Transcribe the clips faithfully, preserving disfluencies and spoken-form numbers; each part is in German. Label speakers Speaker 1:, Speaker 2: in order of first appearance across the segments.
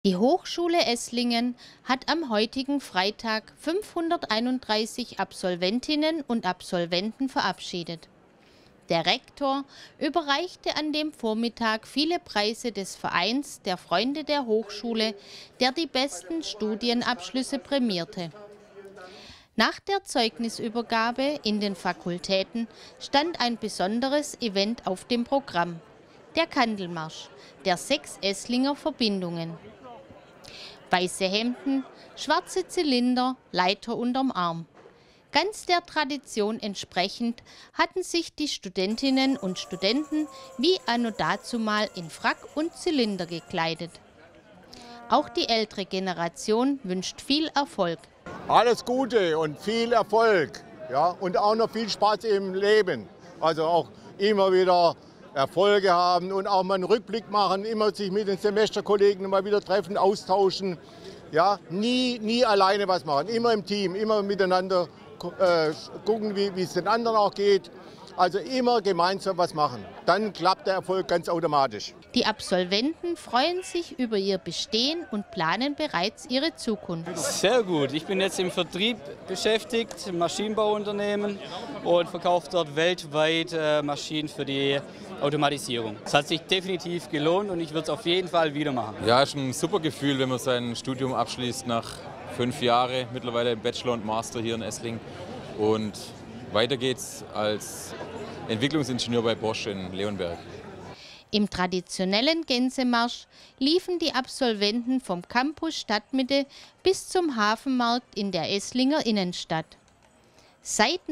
Speaker 1: Die Hochschule Esslingen hat am heutigen Freitag fünfhunderteinunddreißig Absolventinnen und Absolventen verabschiedet. Der Rektor überreichte an dem Vormittag viele Preise des Vereins der Freunde der Hochschule, der die besten Studienabschlüsse prämierte. Nach der Zeugnisübergabe in den Fakultäten stand ein besonderes Event auf dem Programm: der Kandelmarsch der sechs Esslinger Verbindungen. Weiße Hemden, schwarze Zylinder, Leiter unterm Arm. Ganz der Tradition entsprechend hatten sich die Studentinnen und Studenten wie anno dazumal in Frack und Zylinder gekleidet. Auch die ältere Generation wünscht viel Erfolg.
Speaker 2: Alles Gute und viel Erfolg, ja, und auch noch viel Spaß im Leben. Also auch immer wieder Erfolge haben und auch mal einen Rückblick machen, immer sich mit den Semesterkollegen mal wieder treffen, austauschen. Ja, nie, nie alleine was machen, immer im Team, immer miteinander äh, gucken, wie es den anderen auch geht. Also immer gemeinsam was machen. Dann klappt der Erfolg ganz automatisch.
Speaker 1: Die Absolventen freuen sich über ihr Bestehen und planen bereits ihre Zukunft.
Speaker 3: Sehr gut. Ich bin jetzt im Vertrieb beschäftigt, im Maschinenbauunternehmen, und verkaufe dort weltweit äh, Maschinen für die Automatisierung. Es hat sich definitiv gelohnt und ich würde es auf jeden Fall wieder machen.
Speaker 4: Ja, es ist ein super Gefühl, wenn man sein Studium abschließt nach fünf Jahren, mittlerweile Bachelor und Master hier in Esslingen. Und weiter geht's als Entwicklungsingenieur bei Bosch in Leonberg.
Speaker 1: Im traditionellen Gänsemarsch liefen die Absolventen vom Campus Stadtmitte bis zum Hafenmarkt in der Esslinger Innenstadt. Seit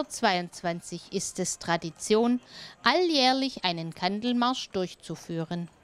Speaker 1: neunzehnhundertzweiundzwanzig ist es Tradition, alljährlich einen Kandelmarsch durchzuführen.